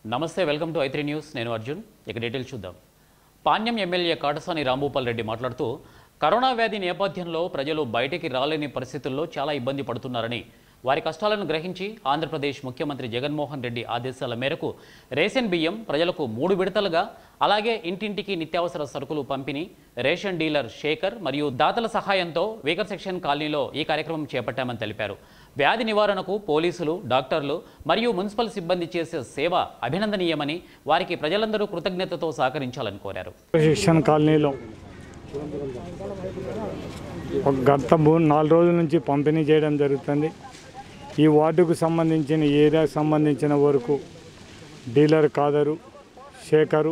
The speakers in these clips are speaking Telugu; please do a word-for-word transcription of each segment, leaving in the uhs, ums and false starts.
నమస్తే, welcome to I three news. నేను అర్జున్. ఇక డీటెయిల్స్ చూద్దాం. పాణ్యం ఎమ్మెల్యే కాటసాని రాంభూపాల్ రెడ్డి మాట్లాడుతూ కరోనా వ్యాధి నేపథ్యంలో ప్రజలు బయటికి రాలేని పరిస్థితుల్లో చాలా ఇబ్బంది పడుతున్నారని, వారి కష్టాలను గ్రహించి ఆంధ్రప్రదేశ్ ముఖ్యమంత్రి జగన్మోహన్ రెడ్డి ఆదేశాల మేరకు రేషన్ బియ్యం ప్రజలకు మూడు విడతలుగా, అలాగే ఇంటింటికి నిత్యావసర సరుకులు పంపిణీ రేషన్ డీలర్ శేఖర్ మరియు దాతల సహాయంతో వీకర్ సెక్షన్ కాలనీలో ఈ కార్యక్రమం చేపట్టామని తెలిపారు. వ్యాధి నివారణకు పోలీసులు, డాక్టర్లు మరియు మున్సిపల్ సిబ్బంది చేసే సేవ అభినందనీయమని, వారికి ప్రజలందరూ కృతజ్ఞతతో సహకరించాలని కోరారు. సెక్షన్ కాలనీలో గత నాలుగు రోజుల నుంచి పంపిణీ చేయడం జరుగుతుంది. ఈ వార్డుకు సంబంధించిన ఏరియాకు సంబంధించిన వరకు డీలర్ కాదరు, శేఖరు,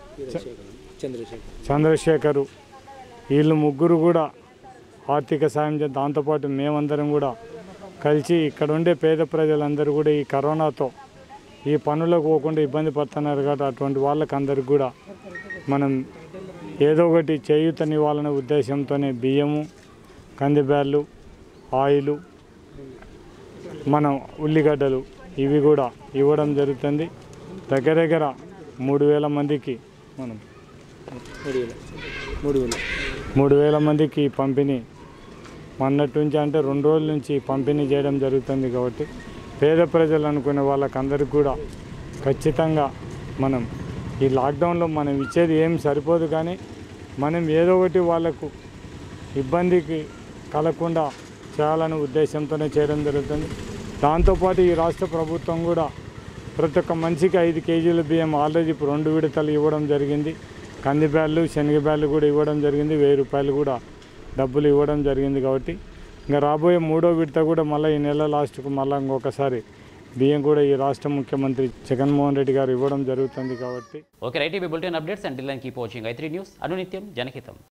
చంద్రశేఖరు వీళ్ళు ముగ్గురు కూడా ఆర్థిక సాయం చేసి, దాంతోపాటు మేమందరం కూడా కలిసి ఇక్కడ ఉండే పేద ప్రజలందరూ కూడా ఈ కరోనాతో ఈ పనులకు పోకుండా ఇబ్బంది పడుతున్నారు కాబట్టి అటువంటి వాళ్ళకి అందరికి కూడా మనం ఏదో ఒకటి చేయూతనివ్వాలనే ఉద్దేశంతోనే బియ్యము, కందిబ్యాళ్ళు, ఆయిలు, మనం ఉల్లిగడ్డలు ఇవి కూడా ఇవ్వడం జరుగుతుంది. దగ్గర దగ్గర మూడు వేల మందికి మనం మూడు వేల మందికి పంపిణీ మొన్నటి నుంచి అంటే రెండు రోజుల నుంచి పంపిణీ చేయడం జరుగుతుంది. కాబట్టి పేద ప్రజలు అనుకునే వాళ్ళకందరికీ కూడా ఖచ్చితంగా మనం ఈ లాక్డౌన్లో మనం ఇచ్చేది ఏం సరిపోదు, కానీ మనం ఏదో ఒకటి వాళ్ళకు ఇబ్బందికి కలగకుండా చేయాలనే ఉద్దేశంతోనే చేయడం జరుగుతుంది. దాంతోపాటు ఈ రాష్ట్ర ప్రభుత్వం కూడా ప్రతి ఒక్క మనిషికి ఐదు కేజీల బియ్యం ఆల్రెడీ ఇప్పుడు రెండు విడతలు ఇవ్వడం జరిగింది. కందిబ్యాళ్ళు, శనగబ్యాళ్ళు కూడా ఇవ్వడం జరిగింది. వెయ్యి రూపాయలు కూడా డబ్బులు ఇవ్వడం జరిగింది. కాబట్టి ఇంకా రాబోయే మూడో విడత కూడా మళ్ళీ ఈ నెల లాస్ట్కు మళ్ళీ ఇంకొకసారి బియ్యం కూడా ఈ రాష్ట్ర ముఖ్యమంత్రి జగన్మోహన్ రెడ్డి గారు ఇవ్వడం జరుగుతుంది. కాబట్టి okay, right. Bulletin updates and keep watching I three news. అనునిత్యం జనహితం.